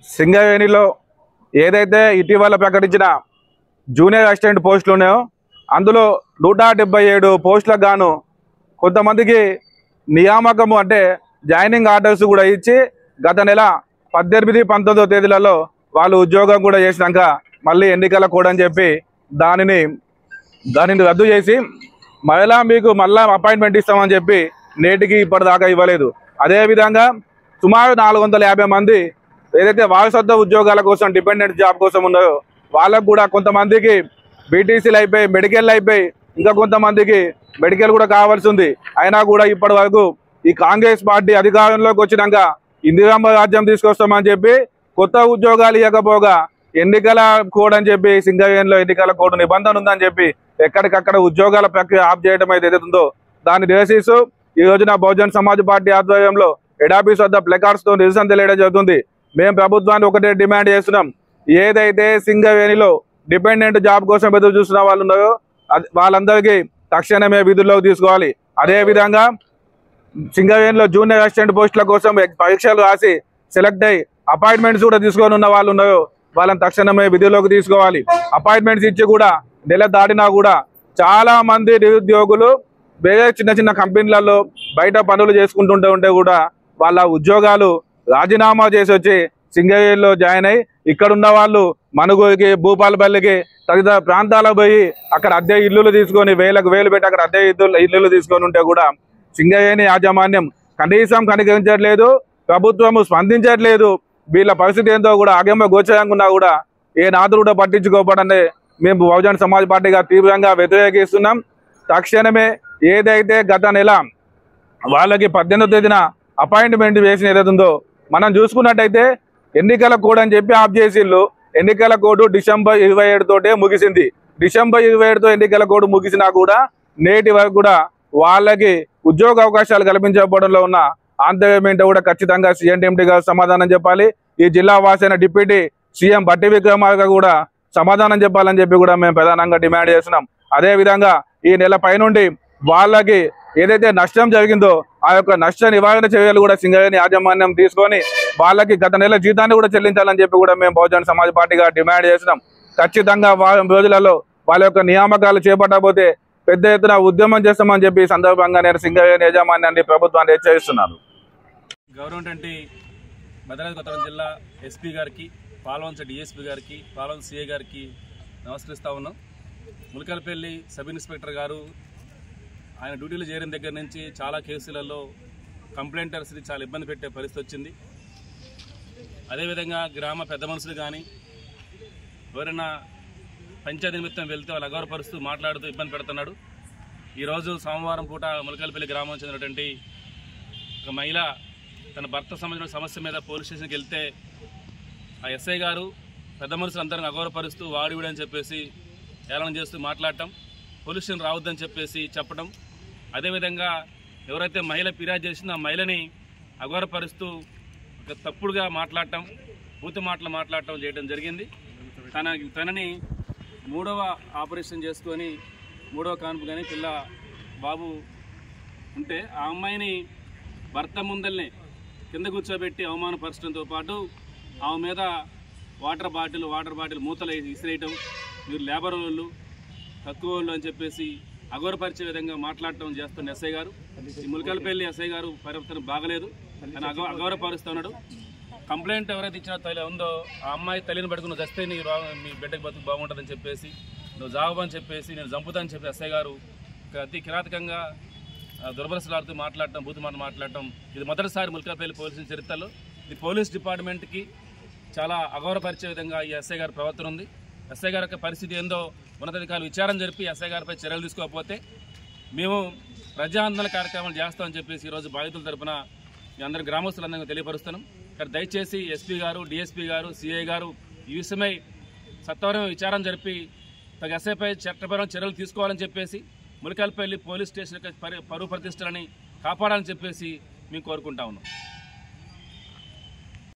సింగరేణిలో ఏదైతే ఇటీవల ప్రకటించిన జూనియర్ అసిస్టెంట్ పోస్టులు ఉన్నాయో అందులో 177 పోస్టులకు గాను కొంతమందికి నియామకము అంటే జాయినింగ్ ఆర్డర్స్ కూడా ఇచ్చి గత నెల 18, 19 తేదీలలో వాళ్ళు ఉద్యోగం కూడా చేసినాక మళ్ళీ ఎన్నికల కోడ్ అని చెప్పి దానిని రద్దు చేసి మళ్ళా మీకు మళ్ళా అపాయింట్మెంట్ ఇస్తామని చెప్పి నేటికి ఇప్పటిదాకా ఇవ్వలేదు. అదేవిధంగా సుమారు 450 మంది ఏదైతే వారసత్వ ఉద్యోగాల కోసం డిపెండెంట్ జాబ్ కోసం ఉన్నారో వాళ్ళకు కూడా కొంతమందికి బీటీసీలు అయిపోయి మెడికల్ అయిపోయి ఇంకా కొంతమందికి మెడికల్ కూడా కావాల్సి ఉంది. అయినా కూడా ఇప్పటి వరకు ఈ కాంగ్రెస్ పార్టీ అధికారంలోకి వచ్చినాక ఇందిరమ్మ రాజ్యం తీసుకొస్తామని చెప్పి కొత్త ఉద్యోగాలు ఇవ్వకపోగా ఎన్నికల కోడ్ అని చెప్పి సింగరేణిలో ఎన్నికల కోడ్ నిబంధన ఉందని చెప్పి ఎక్కడికక్కడ ఉద్యోగాల ప్రక్రియ ఆఫ్ చేయడం ఏదైతే ఉందో దాన్ని నిరసిస్తూ ఈ రోజున బహుజన్ సమాజ్ పార్టీ ఆధ్వర్యంలో హెడ్ ఆఫీస్ వద్ద ప్లకార్డ్స్ తో నిరసన తెలియడం జరుగుతుంది. మేము ప్రభుత్వాన్ని ఒకటే డిమాండ్ చేస్తున్నాం, ఏదైతే సింగరేణిలో డిపెండెంట్ జాబ్ కోసం ఎదురు చూస్తున్న వాళ్ళు ఉన్నారో వాళ్ళందరికీ తక్షణమే విధుల్లోకి తీసుకోవాలి. అదేవిధంగా సింగరేణిలో జూనియర్ అసిస్టెంట్ పోస్టుల కోసం పరీక్షలు రాసి సెలెక్ట్ అయ్యి అపాయింట్మెంట్స్ కూడా తీసుకొని ఉన్న వాళ్ళు ఉన్నారో వాళ్ళని తక్షణమే విధుల్లోకి తీసుకోవాలి. అపాయింట్మెంట్స్ ఇచ్చి కూడా నెల దాటినా కూడా చాలా మంది నిరుద్యోగులు వేరే చిన్న చిన్న కంపెనీలలో బయట పనులు చేసుకుంటుంటే కూడా వాళ్ళ ఉద్యోగాలు రాజీనామా చేసి వచ్చి సింగరేణిలో జాయిన్ అయ్యి ఇక్కడున్న వాళ్ళు మనుగోలుకి భూపాలపల్లికి తదితర ప్రాంతాలకు పోయి అక్కడ అద్దె ఇల్లులు తీసుకొని వేలకు వేలు పెట్టి అక్కడ అద్దె ఇల్లులు తీసుకొని ఉంటే కూడా సింగరేణి యాజమాన్యం కనీసం కనికరించట్లేదు, ప్రభుత్వము స్పందించట్లేదు. వీళ్ళ పరిస్థితి ఏంటో కూడా ఆగమ్య గోచరంగా ఉన్నా కూడా ఏ నాదుడు కూడా పట్టించుకోకపోవడాన్ని మేము బహుజన్ సమాజ్ పార్టీగా తీవ్రంగా వ్యతిరేకిస్తున్నాం. తక్షణమే ఏదైతే గత నెల వాళ్ళకి 18వ తేదీన అపాయింట్మెంట్ వేసిన ఏదైతుందో మనం చూసుకున్నట్టయితే ఎన్నికల కోడ్ అని చెప్పి ఆఫ్ చేసిళ్ళు. ఎన్నికల కోడ్ డిసెంబర్ 27 తోటే ముగిసింది. డిసెంబర్ 27తో ఎన్నికల కోడ్ ముగిసినా కూడా నేటి వరకు కూడా వాళ్ళకి ఉద్యోగ అవకాశాలు కల్పించకపోవడంలో ఉన్న ఆంతర్యం ఏంటో కూడా ఖచ్చితంగా సీఎంటీ గారు సమాధానం చెప్పాలి. ఈ జిల్లా వాసైన డిప్యూటీ సీఎం బట్టి విక్రమార్క కూడా సమాధానం చెప్పాలని చెప్పి కూడా మేము ప్రధానంగా డిమాండ్ చేస్తున్నాం. అదేవిధంగా ఈ నెల పైనుండి వాళ్ళకి ఏదైతే నష్టం జరిగిందో ఆ యొక్క నష్ట నివారణ చర్యలు కూడా సింగరేణి యాజమాన్యం తీసుకొని వాళ్ళకి గత నెల జీతాన్ని కూడా చెల్లించాలని చెప్పి కూడా మేము బహుజన్ సమాజ్ పార్టీగా డిమాండ్ చేస్తున్నాం. ఖచ్చితంగా వారం రోజులలో వాళ్ళ యొక్క నియామకాలు చేపట్టకపోతే పెద్ద ఎత్తున ఉద్యమం చేస్తామని చెప్పి సందర్భంగా నేను సింగరేణి యాజమాన్యాన్ని ప్రభుత్వాన్ని హెచ్చరిస్తున్నాను. గవర్నమెంట్ భద్రాద్రి కొత్తగూడెం జిల్లా ఎస్పీ గారికి, పాల్వంచ డిఎస్పీ గారికి, పాల్వంచ సిఐ గారికి నమస్కరిస్తా ఉన్నాం. ములకలపల్లి సబ్ ఇన్స్పెక్టర్ గారు ఆయన డ్యూటీలు చేరిన దగ్గర నుంచి చాలా కేసులలో కంప్లైంటర్స్ని చాలా ఇబ్బంది పెట్టే పరిస్థితి వచ్చింది. అదేవిధంగా గ్రామ పెద్ద మనుషులు కానీ ఎవరైనా పంచాయతీ నిమిత్తం వెళ్తే వాళ్ళు అగౌరవపరుస్తూ మాట్లాడుతూ ఇబ్బంది పెడుతున్నాడు. ఈరోజు సోమవారం పూట ములకలపల్లి గ్రామం చెందినటువంటి ఒక మహిళ తన భర్త సంబంధించిన సమస్య మీద పోలీస్ స్టేషన్కి వెళ్తే ఆ ఎస్ఐ గారు పెద్ద మనుషులందరినీ అగౌరవపరుస్తూ వాడి వీడని చెప్పేసి ఏలనం చేస్తూ మాట్లాడటం, పోలీస్ స్టేషన్ రావద్దని చెప్పేసి చెప్పడం, అదేవిధంగా ఎవరైతే మహిళ ఫిర్యాదు చేసిందో ఆ మహిళని అగౌరవపరుస్తూ ఒక తప్పుడుగా మాట్లాడటం, బూతు మాటలు మాట్లాడటం చేయడం జరిగింది. తనని 3వ ఆపరేషన్ చేసుకొని 3వ కాన్పు కానీ పిల్ల బాబు ఉంటే ఆ అమ్మాయిని భర్త ముందల్నే కింద కూర్చోబెట్టి అవమానపరచడంతో పాటు ఆమె మీద వాటర్ బాటిల్ మూతలు విసిరేయటం, మీరు లేబర్ వాళ్ళు తక్కువ వాళ్ళు అని చెప్పేసి అగౌరవపరిచే విధంగా మాట్లాడటం చేస్తున్న ఎస్ఐ గారు. ఈ ములకలపల్లి ఎస్ఐ గారు ప్రవర్తన బాగలేదు, అని అగౌరవపరుస్తున్నాడు. కంప్లైంట్ ఎవరైతే ఇచ్చిన తల్లి ఉందో ఆ అమ్మాయి తల్లిని పట్టుకుని చస్తే నీ బిడ్డకి బతుకు బాగుంటుందని చెప్పేసి, నువ్వు జాబని చెప్పేసి, నేను చంపుతానని చెప్పి ఎస్ఐ గారు అతి కిరాతకంగా దుర్భరసలాడుతూ మాట్లాడటం, బూతు మాట మాట్లాడటం ఇది మొదటిసారి ములకలపల్లి పోలీసు చరిత్రలో. ఇది పోలీస్ డిపార్ట్మెంట్కి చాలా అగౌరవపరిచే విధంగా ఈ ఎస్ఐ గారి ప్రవర్తన ఉంది. ఎస్ఐ గారి యొక్క పరిస్థితి ఏందో ఉన్నతాధికారులు విచారణ జరిపి ఎస్ఐ గారిపై చర్యలు తీసుకోకపోతే మేము ప్రజా ఆందోళన కార్యక్రమాలు చేస్తామని చెప్పేసి ఈరోజు బాధితుల తరఫున మీ అందరి గ్రామస్తులందరికీ తెలియపరుస్తున్నాం. ఇక్కడ దయచేసి ఎస్పీ గారు, డిఎస్పీ గారు, సిఐ గారు ఈ విషయమై సత్వరం విచారణ జరిపి తగ్గ ఎస్ఐపై చట్టపరమైన చర్యలు తీసుకోవాలని చెప్పేసి ములకలపల్లి పోలీస్ స్టేషన్ యొక్క పరువు ప్రతిష్టలని కాపాడాలని చెప్పేసి మేము కోరుకుంటా ఉన్నాం.